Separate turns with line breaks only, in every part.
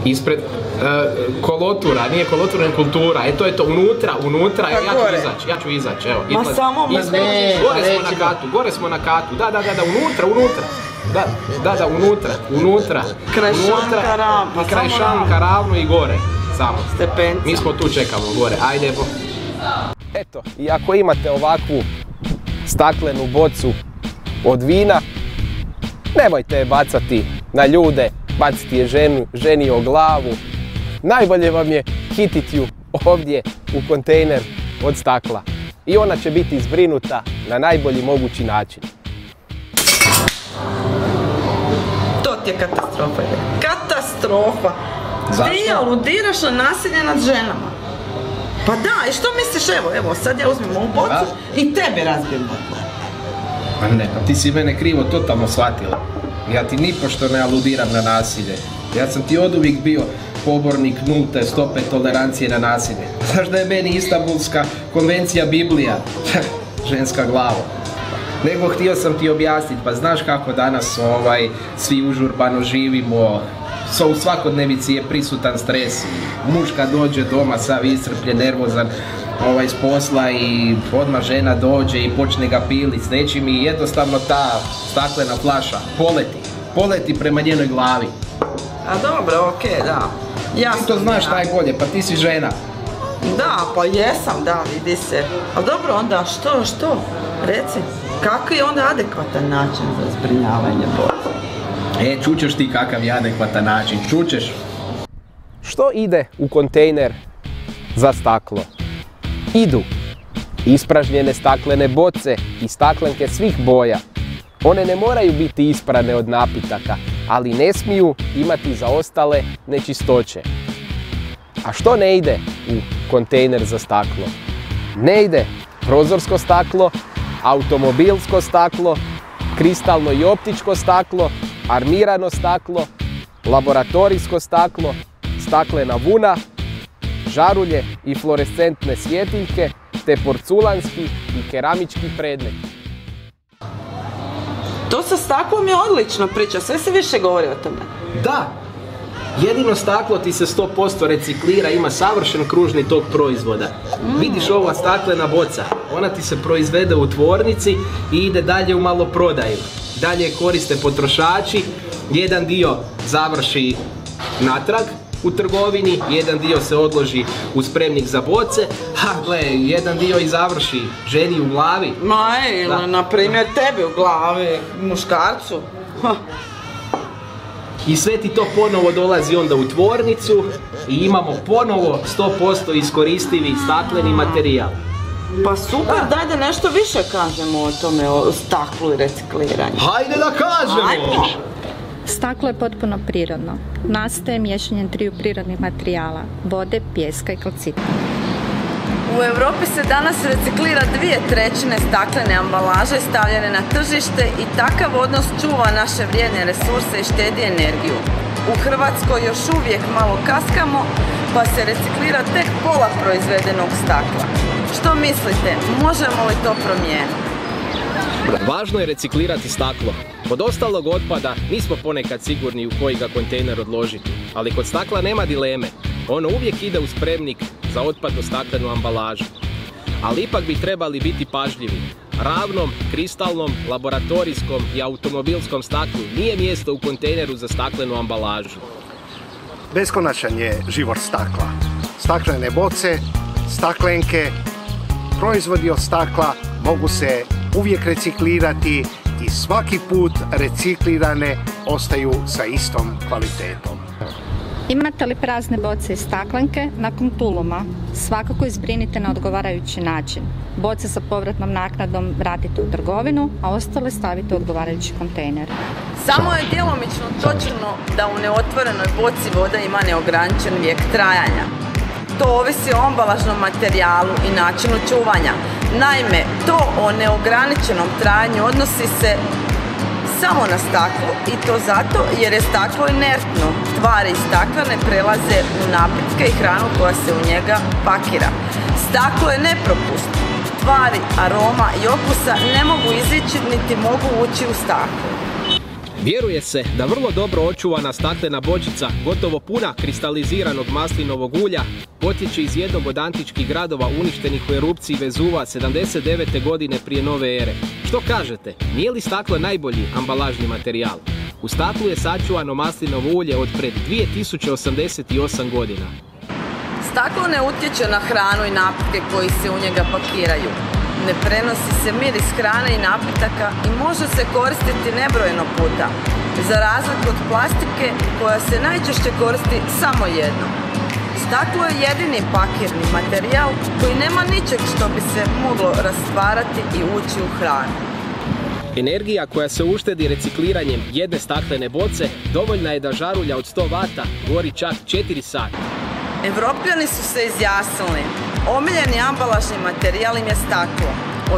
Ispred kolotura, nije kolotura, nego kultura. To je to, unutra, ja ću izaći, evo.
Ma samo
Gore smo na katu, da, unutra. Krajšanka ravno i gore, samo.
Stepenca.
Mi smo tu čekamo gore, ajde. Eto, i ako imate ovakvu staklenu bocu od vina, nemojte je bacati na ljude, baciti je ženi o glavu. Najbolje vam je hititi ju ovdje u kontejner od stakla. I ona će biti zbrinuta na najbolji mogući način.
To ti je katastrofa. Katastrofa. Ti aludiraš na nasilje nad ženama. Pa da, i što misliš, evo, sad ja uzmem ovu bocu i tebe razbijem bocu.
Pa ne, pa ti si mene krivo totalno shvatila. Ja ti nipošto ne aludiram na nasilje. Ja sam ti oduvijek bio pobornik nulte stope tolerancije na nasilje. Znaš da je meni Istanbulska konvencija Biblija? Ženska glava. Nego htio sam ti objasniti, pa znaš kako danas svi užurbano živimo. U svakodnevici je prisutan stres. Muž kad dođe doma sav iscrpljen, nervozan s posla i odmah žena dođe i počne ga piliti s nečim i jednostavno ta staklena flaša poleti prema njenoj glavi.
A dobro, okej, da.
Ti to znaš najbolje, pa ti si žena.
Da, pa jesam, da, vidi se. Ali dobro, onda što? Reci, kako je onda adekvatan način za zbrinjavanje boca?
Čućeš ti kakav je adekvatan način, čućeš. Što ide u kontejner za staklo? Idu ispražnjene staklene boce i staklenke svih boja. One ne moraju biti isprane od napitaka, ali ne smiju imati zaostale nečistoće. A što ne ide u kontejner za staklo? Ne ide prozorsko staklo, automobilsko staklo, kristalno i optičko staklo, armirano staklo, laboratorijsko staklo, staklena vuna, žarulje i fluorescentne svjetiljke, te porculanski i keramički predmeti.
To sa staklom je odlična priča, sve se više govori o tome.
Da, jedino staklo ti se 100% reciklira, ima savršen kružni tok proizvoda. Vidiš ova staklena boca, ona ti se proizvede u tvornici i ide dalje u maloprodaju. Dalje koriste potrošači, jedan dio završi natrag u trgovini, jedan dio se odloži u spremnik za boce, jedan dio i završi ženi u glavi.
Ili na primjer tebi u glavi, muškarcu.
I sve ti to ponovo dolazi onda u tvornicu i imamo ponovo 100% iskoristivi stakleni materijal.
Pa super, daj da nešto više kažemo o tome, o staklu i recikliranju.
Hajde da kažemo!
Staklo je potpuno prirodno. Nastaje miješanjem triju prirodnih materijala, vode, pijeska i kalcita.
U Europi se danas reciklira 2/3 staklene ambalaže stavljene na tržište i takav odnos čuva naše vrijedne resurse i štedi energiju. U Hrvatskoj još uvijek malo kaskamo, pa se reciklira tek pola proizvedenog stakla. Što mislite, možemo li to promijeniti?
Važno je reciklirati staklo. Kod ostalog otpada nismo ponekad sigurni u koji ga kontejner odložiti, ali kod stakla nema dileme. Ono uvijek ide u spremnik za otpadnu staklenu ambalažu. Ali ipak bi trebali biti pažljivi. Ravnom, kristalnom, laboratorijskom i automobilskom staklu nije mjesto u kontejneru za staklenu ambalažu.
Beskonačan je život stakla. Staklene boce, staklenke, proizvodi od stakla mogu se uvijek reciklirati i svaki put reciklirane ostaju sa istom kvalitetom.
Imate li prazne boce i staklenke, nakon tuluma svakako izbrinite na odgovarajući način. Boce sa povratnom naknadom vratite u trgovinu, a ostale stavite u odgovarajući kontejner.
Samo je djelomično točno da u neotvorenoj boci voda ima neograničen vijek trajanja. To ovisi o ambalažnom materijalu i načinu čuvanja. Naime, to o neograničenom trajanju odnosi se samo na staklo i to zato jer je staklo inertno. Tvari iz stakla ne prelaze u napitke i hranu koja se u njega pakira. Staklo je nepropusno. Tvari, aroma i okusa ne mogu izići niti mogu ući u staklo.
Vjeruje se da vrlo dobro očuvana staklena bočica, gotovo puna kristaliziranog maslinovog ulja, potječe iz jednog od antičkih gradova uništenih u erupciji Vezuva 79. godine prije nove ere. Što kažete, nije li staklo najbolji ambalažni materijal? U staklu je sačuvano maslinovo ulje od pred 2088 godina.
Staklo ne utječe na hranu i napitke koji se u njega pakiraju. Ne prenosi se miris hrane i napitaka i može se koristiti nebrojeno puta, za razliku od plastike koja se najčešće koristi samo jednom. Staklo je jedini pakirni materijal koji nema ničeg što bi se moglo rastvarati i ući u hranu.
Energija koja se uštedi recikliranjem jedne staklene boce dovoljna je da žarulja od 100 vata gori čak 4 sata.
Evropljani su se izjasnili. Omiljeni ambalažni materijal im je staklo.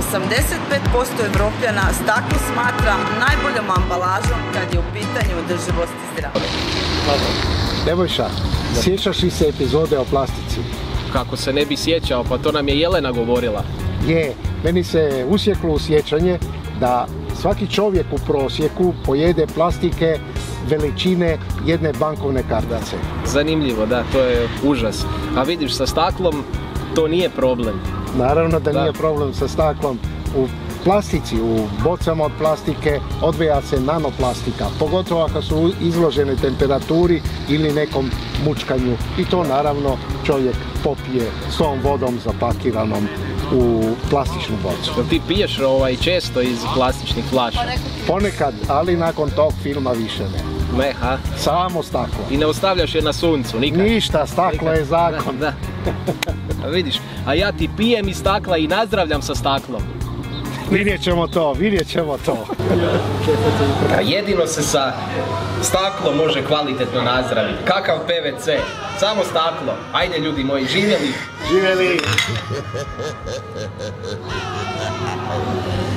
85% Evropljana staklo smatra najboljom ambalažom kad je u pitanju održivost i zdravlje.
Nebojša, sjećaš li se epizode o plastici?
Kako se ne bi sjećao, pa to nam je Jelena govorila.
Meni se usjeklo u sjećanje da svaki čovjek u prosjeku pojede plastike veličine jedne bankovne kartice.
Zanimljivo, da, to je užas. A vidiš, sa staklom to nije problem.
Naravno da nije problem sa staklom. U plastici, u bocama od plastike odvija se nanoplastika, pogotovo ako su izložene temperaturi ili nekom mučkanju. I to naravno čovjek popije s tom vodom zapakiranom u plastičnu bocu.
Jel ti piješ često iz plastičnih flaša?
Ponekad, ali nakon tog filma više ne.
Ne, ha?
Samo staklo.
I ne ostavljaš je na suncu, nikad?
Ništa, staklo je zakon.
Da. A vidiš, a ja ti pijem iz stakla i nazdravljam sa staklom.
Vidjet ćemo to.
A jedino se sa staklom može kvalitetno nazdraviti. Kakav PVC? Samo staklo. Ajde ljudi moji, živjeli!
Živjeli!